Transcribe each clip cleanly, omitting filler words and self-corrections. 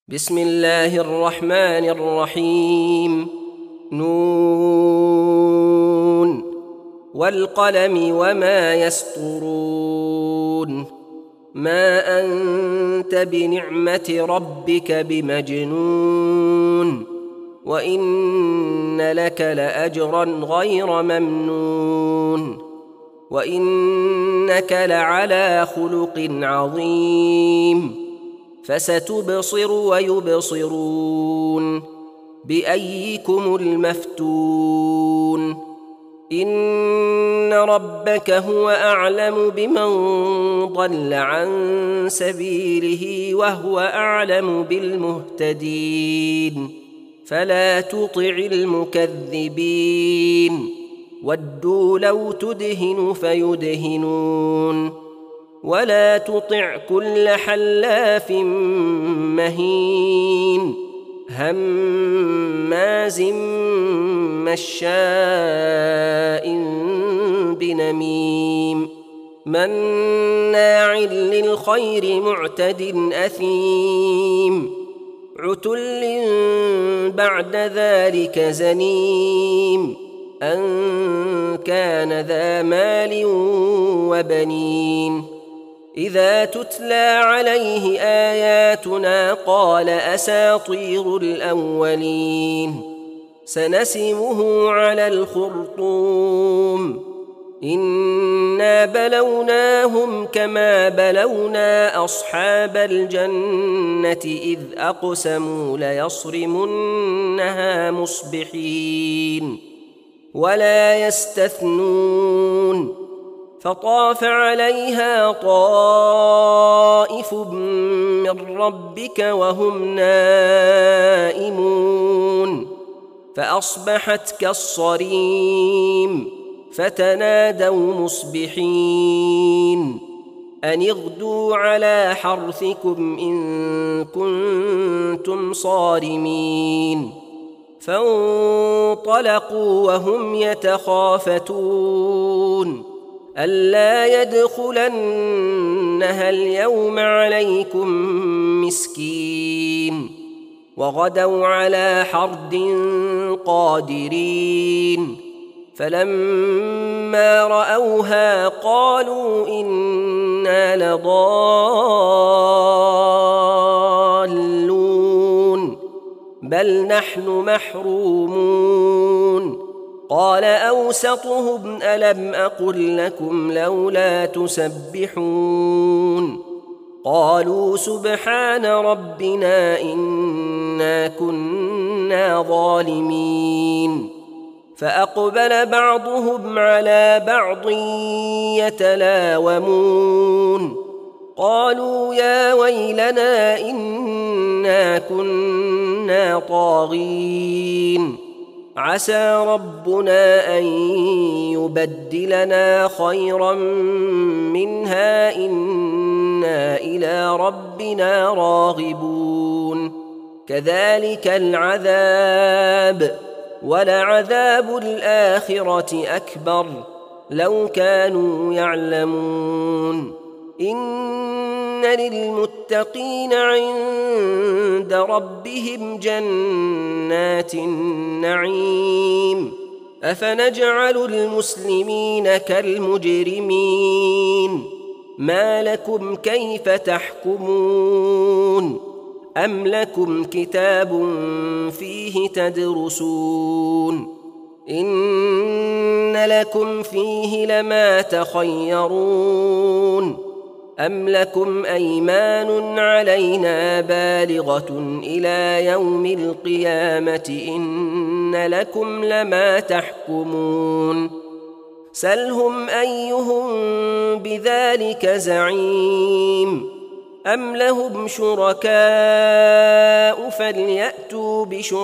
بسم الله الرحمن الرحيم. نون والقلم وما يسطرون. ما أنت بنعمة ربك بمجنون، وإن لك لأجرا غير ممنون، وإنك لعلى خلق عظيم. فستبصر ويبصرون بأيكم المفتون. إن ربك هو أعلم بمن ضل عن سبيله وهو أعلم بالمهتدين. فلا تطع المكذبين، ودوا لو تدهن فيدهنون. ولا تطع كل حلاف مهين هماز مشاء بنميم مناع للخير معتد أثيم عتل بعد ذلك زنيم أن كان ذا مال وبنين. إذا تتلى عليه آياتنا قال أساطير الأولين. سنسمه على الخرطوم. إنا بلوناهم كما بلونا أصحاب الجنة إذ أقسموا ليصرمنها مصبحين ولا يستثنون. فطاف عليها طائف من ربك وهم نائمون فأصبحت كالصريم. فتنادوا مصبحين أن اغدوا على حرثكم إن كنتم صارمين. فانطلقوا وهم يتخافتون ألا يدخلنها اليوم عليكم مسكين. وغدوا على حرد قادرين. فلما رأوها قالوا إنا لضالون بل نحن محرومون. قال أوسطهم ألم أقل لكم لولا تسبحون. قالوا سبحان ربنا إنا كنا ظالمين. فأقبل بعضهم على بعض يتلاومون قالوا يا ويلنا إنا كنا طاغين. عسى ربنا أن يبدلنا خيرا منها إنا إلى ربنا راغبون. كذلك العذاب ولعذاب الآخرة أكبر لو كانوا يعلمون. إن للمتقين عند ربهم جنات النعيم. أفنجعل المسلمين كالمجرمين. ما لكم كيف تحكمون؟ أم لكم كتاب فيه تدرسون؟ إن لكم فيه لما تخيرون. أم لكم أيمان علينا بالغة إلى يوم القيامة إن لكم لما تحكمون. سلهم أيهم بذلك زعيم. أم لهم شركاء فليأتوا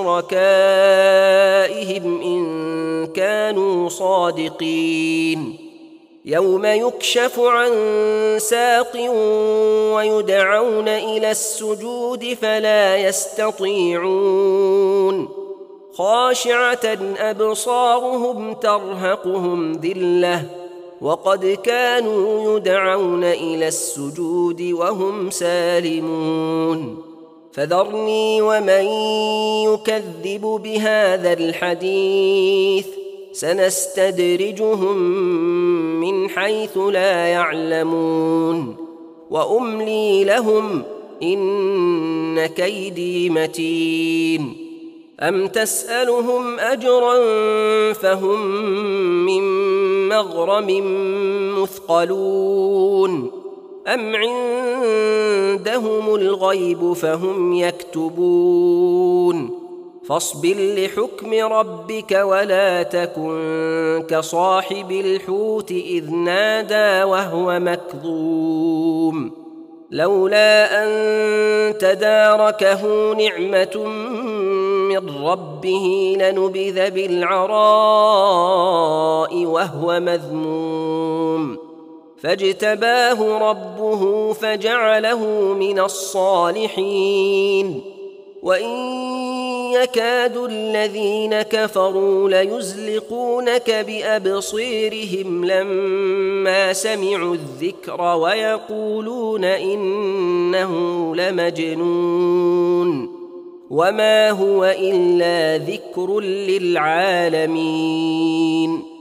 بشركائهم إن كانوا صادقين. يوم يكشف عن ساق ويدعون إلى السجود فلا يستطيعون. خاشعة أبصارهم ترهقهم ذلة وقد كانوا يدعون إلى السجود وهم سالمون. فذرني ومن يكذب بهذا الحديث سنستدرجهم من حيث لا يعلمون وأملي لهم إن كيدي متين أم تسألهم أجرا فهم من مغرم مثقلون أم عندهم الغيب فهم يكتبون فاصبر لحكم ربك ولا تكن كصاحب الحوت إذ نادى وهو مكظوم لولا أن تداركه نعمة من ربه لنبذ بالعراء وهو مذموم فاجتباه ربه فجعله من الصالحين وإن يكاد الذين كفروا ليزلقونك بأبصيرهم لما سمعوا الذكر ويقولون إنه لمجنون وما هو إلا ذكر للعالمين